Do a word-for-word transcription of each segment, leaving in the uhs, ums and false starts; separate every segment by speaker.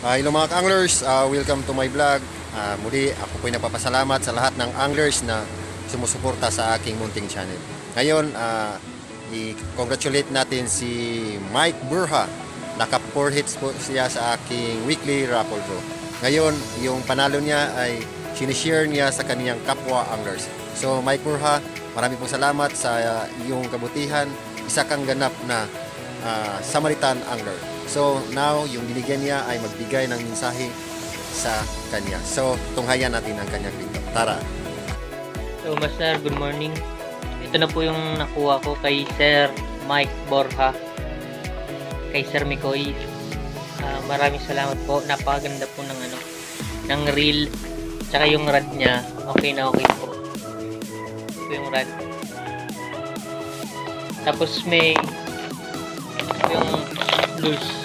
Speaker 1: Uh, hello mga anglers, uh, welcome to my vlog. Uh, muli, ako po'y nagpapasalamat sa lahat ng anglers na sumusuporta sa aking munting channel. Ngayon, uh, i-congratulate natin si Mike Burha. Naka four hits po siya sa aking weekly raffle draw. Ngayon, yung panalo niya ay sinishare niya sa kaniyang kapwa anglers. So Mike Burha, marami pong salamat sa uh, iyong kabutihan. Isa kang ganap na uh, Samaritan Angler. So now, yung binigyan niya ay magbigay ng mensahe sa kanya. So, tunghayan natin ang kanyang kwento. Tara!
Speaker 2: So, Master, good morning. Ito na po yung nakuha ko kay Sir Mike Borja, kay Sir Mikoy. Uh, maraming salamat po. Napakaganda po ng ano, ng reel. Tsaka yung rod niya, okay na okay po. Ito yung rod. Tapos may yung loose.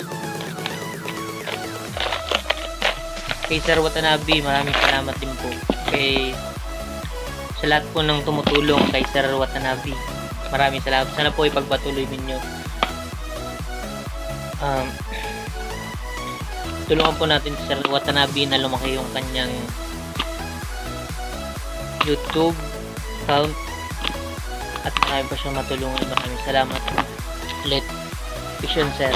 Speaker 2: Kay Sir Watanabe, maraming salamat din po. Kay sa lahat po ng tumutulong kay Sir Watanabe, maraming salamat. Sana po ipagpatuloy ninyo. Um, tulungan po natin si Sir Watanabe na lumaki yung kanyang YouTube account at marami pa siyang matulungan. Maraming salamat ulit. Vision Sir.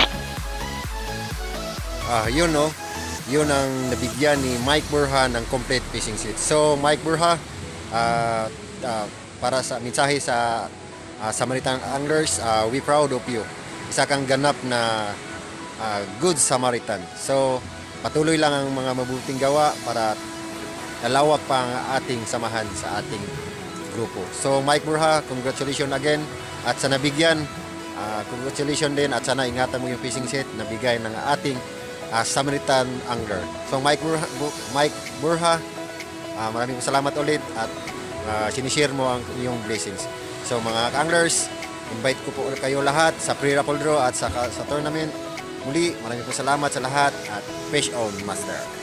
Speaker 1: Ah, yun no. Yun ang nabigyan ni Mike Burha ng complete fishing set. So Mike Burha, uh, uh, para sa mensahe sa uh, Samaritan Anglers, uh, we proud of you. Isa kang ganap na uh, Good Samaritan. So patuloy lang ang mga mabuting gawa para lalawak pa ang ating samahan sa ating grupo. So Mike Burha, congratulations again. At sa nabigyan, uh, congratulations din at sana ingatan mo yung fishing set na bigay ng ating Uh, Samaritan Angler. So Mike Burha, Mike Burha uh, maraming salamat ulit at uh, sinishare mo ang iyong blessings. So mga anglers, invite ko po kayo lahat sa pre-raffle draw at sa, sa tournament. Muli, maraming salamat sa lahat at fish on master.